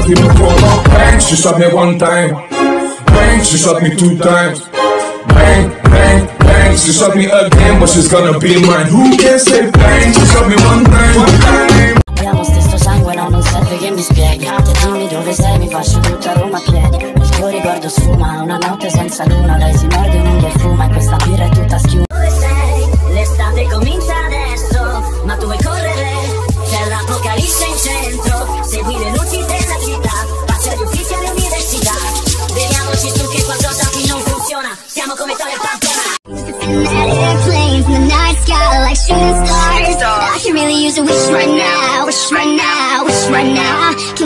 up in the corner. Bang, she shot me one time. Bang, she shot me two times. Bang, bang, bang, she shot me again, but she's gonna be mine. Who can say bang, she shot me one time, one time. Abbiamo stesso sangue, no, non serve che mi spieghi. Te dimmi dove sei, mi faccio tutta Roma a piedi. Il tuo ricordo sfuma, una notte senza luna. Lei si morde un'unghia e fuma, e questa birra è tutta schiuma. Dove sei? L'estate comincia adesso, ma tu vuoi correre? C'è l'apocalisse in centro, segui le luci della città, faccia gli uffici all'università. Vediamoci su che qualcosa qui non funziona, siamo come Tony e Pantera. Airplane from the night sky like shooting stars. I can really use a wish right now, wish right now, wish right now.